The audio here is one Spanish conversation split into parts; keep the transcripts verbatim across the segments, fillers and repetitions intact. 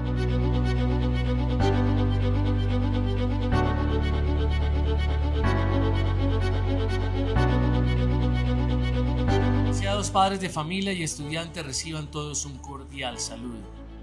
Deseados padres de familia y estudiantes, reciban todos un cordial saludo.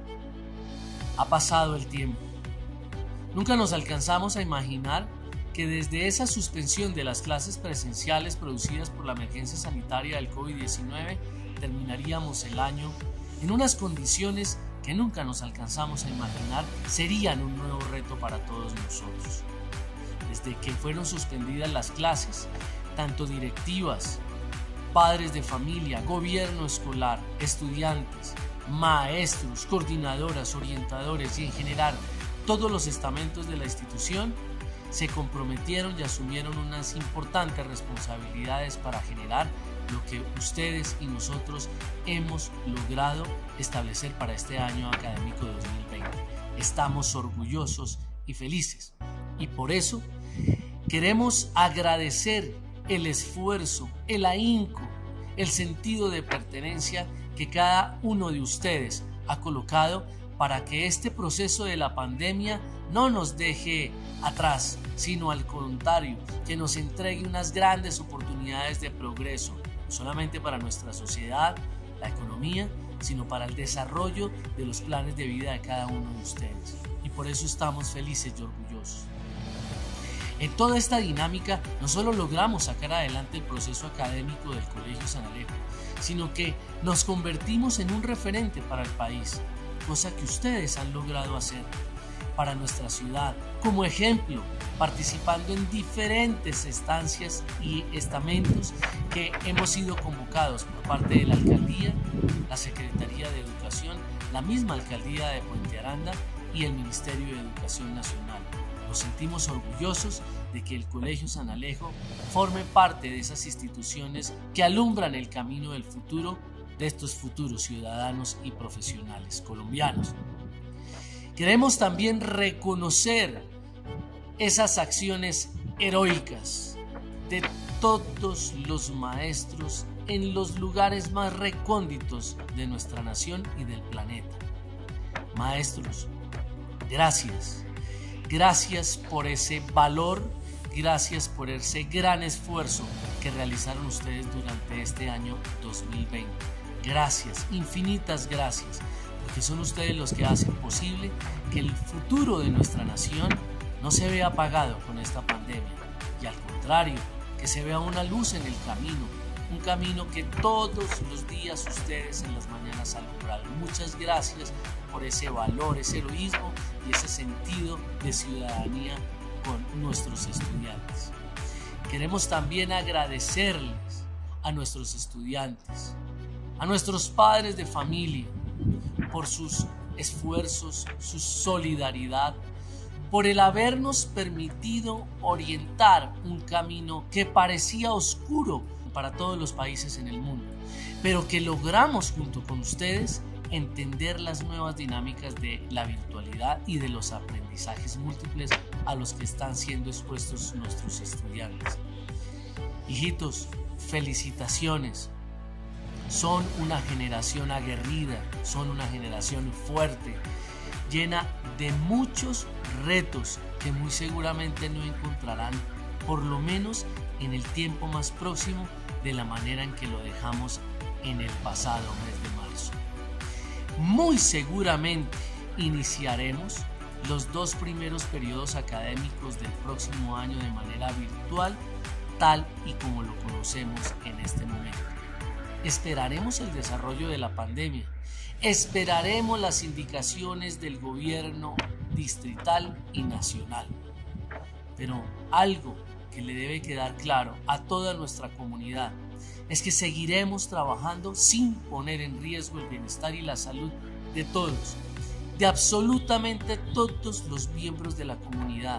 Ha pasado el tiempo. Nunca nos alcanzamos a imaginar que desde esa suspensión de las clases presenciales producidas por la emergencia sanitaria del COVID diecinueve terminaríamos el año en unas condiciones que nunca nos alcanzamos a imaginar serían un nuevo reto para todos nosotros. Desde que fueron suspendidas las clases, tanto directivas, padres de familia, gobierno escolar, estudiantes, maestros, coordinadoras, orientadores y en general todos los estamentos de la institución se comprometieron y asumieron unas importantes responsabilidades para generar lo que ustedes y nosotros hemos logrado establecer para este año académico dos mil veinte. Estamos orgullosos y felices y por eso queremos agradecer el esfuerzo, el ahínco, el sentido de pertenencia que cada uno de ustedes ha colocado para que este proceso de la pandemia no nos deje atrás, sino al contrario, que nos entregue unas grandes oportunidades de progreso, no solamente para nuestra sociedad, la economía, sino para el desarrollo de los planes de vida de cada uno de ustedes. Y por eso estamos felices y orgullosos. En toda esta dinámica no solo logramos sacar adelante el proceso académico del Colegio San Alejo, sino que nos convertimos en un referente para el país, cosa que ustedes han logrado hacer para nuestra ciudad, como ejemplo, participando en diferentes estancias y estamentos que hemos sido convocados por parte de la Alcaldía, la Secretaría de Educación, la misma Alcaldía de Puente Aranda y el Ministerio de Educación Nacional. Nos sentimos orgullosos de que el Colegio San Alejo forme parte de esas instituciones que alumbran el camino del futuro de estos futuros ciudadanos y profesionales colombianos. Queremos también reconocer esas acciones heroicas de todos los maestros en los lugares más recónditos de nuestra nación y del planeta. Maestros, gracias. Gracias por ese valor, gracias por ese gran esfuerzo que realizaron ustedes durante este año dos mil veinte. Gracias, infinitas gracias, porque son ustedes los que hacen posible que el futuro de nuestra nación no se vea apagado con esta pandemia y al contrario, que se vea una luz en el camino, un camino que todos los días ustedes en las mañanas alumbraron. Muchas gracias por ese valor, ese heroísmo y ese sentido de ciudadanía con nuestros estudiantes. Queremos también agradecerles a nuestros estudiantes, a nuestros padres de familia, por sus esfuerzos, su solidaridad, por el habernos permitido orientar un camino que parecía oscuro para todos los países en el mundo, pero que logramos junto con ustedes entender las nuevas dinámicas de la virtualidad y de los aprendizajes múltiples a los que están siendo expuestos nuestros estudiantes. Hijitos, felicitaciones. Son una generación aguerrida, son una generación fuerte, llena de muchos retos que muy seguramente no encontrarán, por lo menos en el tiempo más próximo, de la manera en que lo dejamos en el pasado mes de marzo. Muy seguramente iniciaremos los dos primeros periodos académicos del próximo año de manera virtual, tal y como lo conocemos en este momento. Esperaremos el desarrollo de la pandemia, esperaremos las indicaciones del gobierno distrital y nacional, pero algo que le debe quedar claro a toda nuestra comunidad es que seguiremos trabajando sin poner en riesgo el bienestar y la salud de todos, de absolutamente todos los miembros de la comunidad,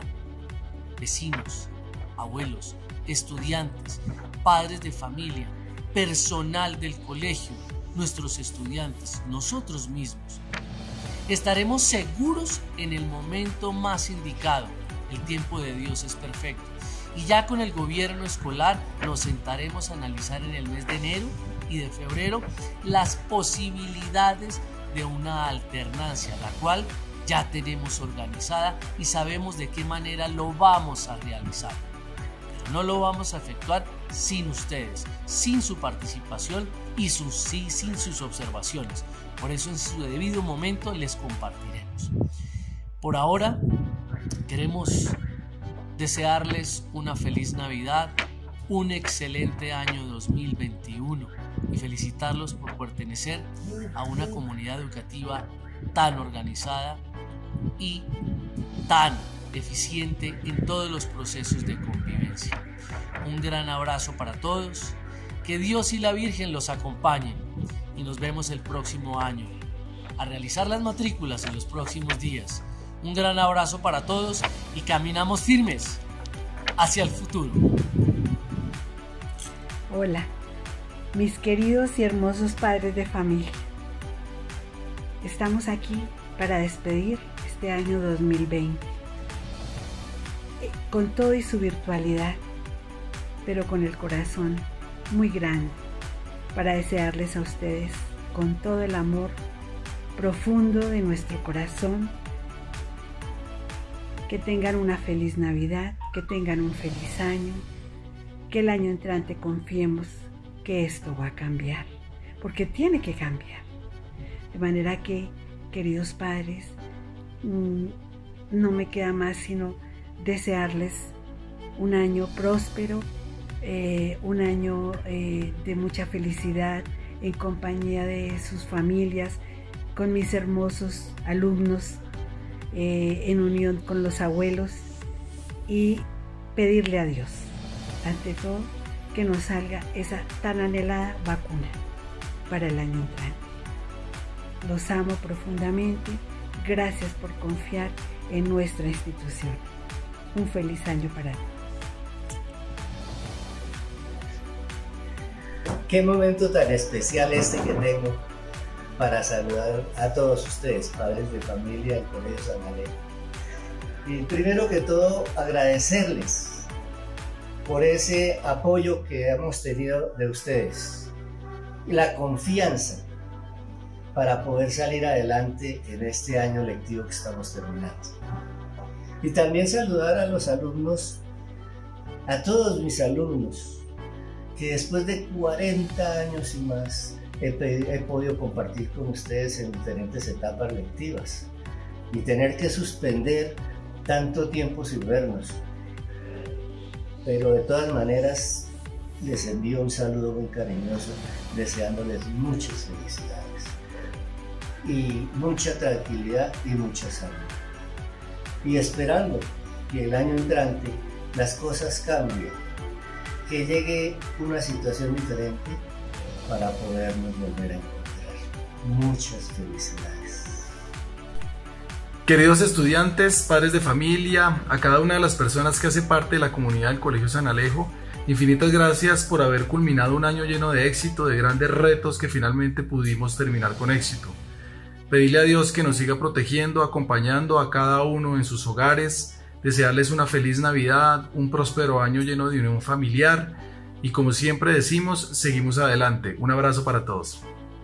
vecinos, abuelos, estudiantes, padres de familia, personal del colegio, nuestros estudiantes, nosotros mismos. Estaremos seguros en el momento más indicado. El tiempo de Dios es perfecto. Y ya con el gobierno escolar nos sentaremos a analizar en el mes de enero y de febrero las posibilidades de una alternancia, la cual ya tenemos organizada y sabemos de qué manera lo vamos a realizar. Pero no lo vamos a efectuar sin ustedes, sin su participación y sus, sí, sin sus observaciones. Por eso en su debido momento les compartiremos. Por ahora queremos desearles una feliz Navidad, un excelente año dos mil veintiuno y felicitarlos por pertenecer a una comunidad educativa tan organizada y tan eficiente en todos los procesos de convivencia. Un gran abrazo para todos, que Dios y la Virgen los acompañen y nos vemos el próximo año a realizar las matrículas en los próximos días. Un gran abrazo para todos y caminamos firmes hacia el futuro. Hola, mis queridos y hermosos padres de familia. Estamos aquí para despedir este año dos mil veinte, con todo y su virtualidad, pero con el corazón muy grande, para desearles a ustedes con todo el amor profundo de nuestro corazón que tengan una feliz Navidad, que tengan un feliz año, que el año entrante confiemos que esto va a cambiar, porque tiene que cambiar. De manera que, queridos padres, no me queda más sino desearles un año próspero, eh, un año eh, de mucha felicidad en compañía de sus familias, con mis hermosos alumnos, eh, en unión con los abuelos, y pedirle a Dios, ante todo, que nos salga esa tan anhelada vacuna para el año entrante. Los amo profundamente. Gracias por confiar en nuestra institución. Un feliz año para todos. Qué momento tan especial este que tengo para saludar a todos ustedes, padres de familia del Colegio San Alejo. Y primero que todo, agradecerles por ese apoyo que hemos tenido de ustedes y la confianza para poder salir adelante en este año lectivo que estamos terminando. Y también saludar a los alumnos, a todos mis alumnos, que después de cuarenta años y más he, he podido compartir con ustedes en diferentes etapas lectivas y tener que suspender tanto tiempo sin vernos. Pero de todas maneras les envío un saludo muy cariñoso, deseándoles muchas felicidades y mucha tranquilidad y mucha salud, y esperando que el año entrante las cosas cambien, que llegue una situación diferente para podernos volver a encontrar. Muchas felicidades. Queridos estudiantes, padres de familia, a cada una de las personas que hace parte de la comunidad del Colegio San Alejo, infinitas gracias por haber culminado un año lleno de éxito, de grandes retos que finalmente pudimos terminar con éxito. Pedirle a Dios que nos siga protegiendo, acompañando a cada uno en sus hogares, desearles una feliz Navidad, un próspero año lleno de unión familiar y, como siempre decimos, seguimos adelante. Un abrazo para todos.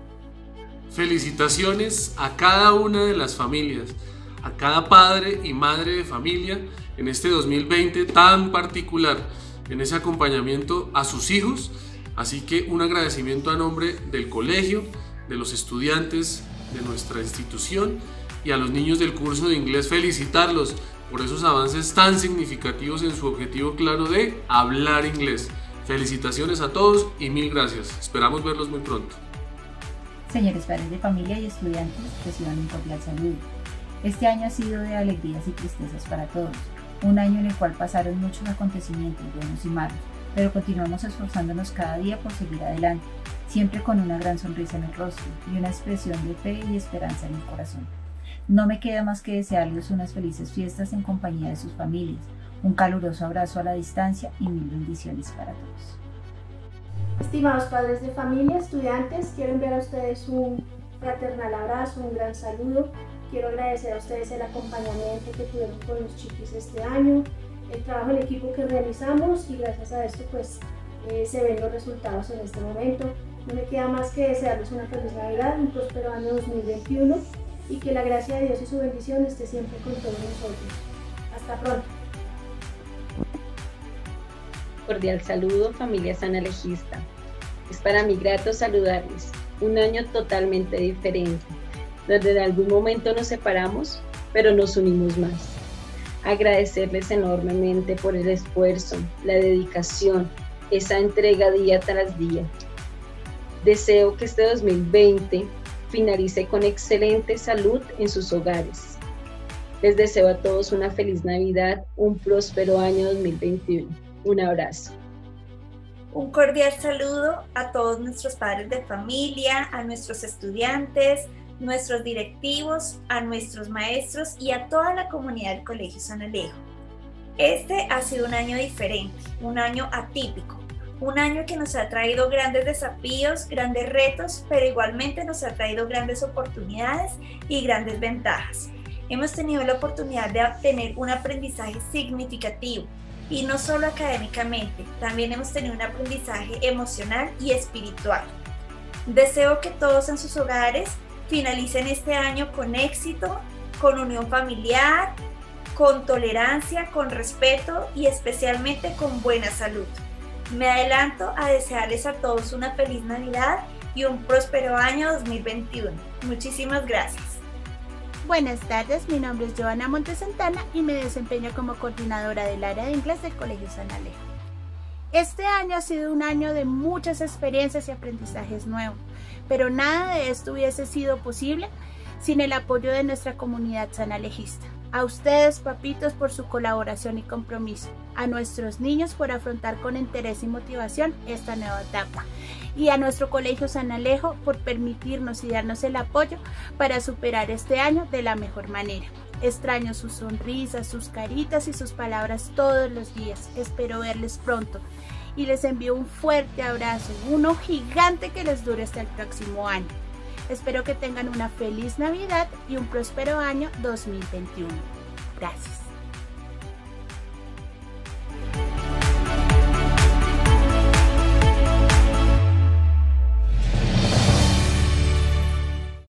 Felicitaciones a cada una de las familias, a cada padre y madre de familia en este dos mil veinte tan particular, en ese acompañamiento a sus hijos. Así que un agradecimiento a nombre del colegio, de los estudiantes de nuestra institución y a los niños del curso de inglés, felicitarlos por esos avances tan significativos en su objetivo claro de hablar inglés. Felicitaciones a todos y mil gracias. Esperamos verlos muy pronto. Señores padres de familia y estudiantes, reciban un cordial saludo. Este año ha sido de alegrías y tristezas para todos, un año en el cual pasaron muchos acontecimientos buenos y malos, pero continuamos esforzándonos cada día por seguir adelante, siempre con una gran sonrisa en el rostro y una expresión de fe y esperanza en el corazón. No me queda más que desearles unas felices fiestas en compañía de sus familias, un caluroso abrazo a la distancia y mil bendiciones para todos. Estimados padres de familia, estudiantes, quiero enviar a ustedes un fraternal abrazo, un gran saludo. Quiero agradecer a ustedes el acompañamiento que tuvieron con los chiquis este año, el trabajo en equipo que realizamos, y gracias a esto pues eh, se ven los resultados en este momento. No me queda más que desearles una feliz Navidad, un próspero año dos mil veintiuno y que la gracia de Dios y su bendición esté siempre con todos nosotros. Hasta pronto. Cordial saludo, familia sanalejista. Es para mí grato saludarles. Un año totalmente diferente, donde en algún momento nos separamos, pero nos unimos más. Agradecerles enormemente por el esfuerzo, la dedicación, esa entrega día tras día. Deseo que este dos mil veinte finalice con excelente salud en sus hogares. Les deseo a todos una feliz Navidad, un próspero año dos mil veintiuno. Un abrazo. Un cordial saludo a todos nuestros padres de familia, a nuestros estudiantes, nuestros directivos, a nuestros maestros y a toda la comunidad del Colegio San Alejo. Este ha sido un año diferente, un año atípico, un año que nos ha traído grandes desafíos, grandes retos, pero igualmente nos ha traído grandes oportunidades y grandes ventajas. Hemos tenido la oportunidad de obtener un aprendizaje significativo, y no solo académicamente, también hemos tenido un aprendizaje emocional y espiritual. Deseo que todos en sus hogares finalicen este año con éxito, con unión familiar, con tolerancia, con respeto y especialmente con buena salud. Me adelanto a desearles a todos una feliz Navidad y un próspero año dos mil veintiuno. Muchísimas gracias. Buenas tardes, mi nombre es Joana Montesantana y me desempeño como coordinadora del área de inglés del Colegio San Alejo. Este año ha sido un año de muchas experiencias y aprendizajes nuevos, pero nada de esto hubiese sido posible sin el apoyo de nuestra comunidad sanalejista. A ustedes, papitos, por su colaboración y compromiso. A nuestros niños por afrontar con interés y motivación esta nueva etapa. Y a nuestro Colegio San Alejo por permitirnos y darnos el apoyo para superar este año de la mejor manera. Extraño sus sonrisas, sus caritas y sus palabras todos los días. Espero verles pronto. Y les envío un fuerte abrazo, uno gigante que les dure hasta el próximo año. Espero que tengan una feliz Navidad y un próspero año dos mil veintiuno. Gracias.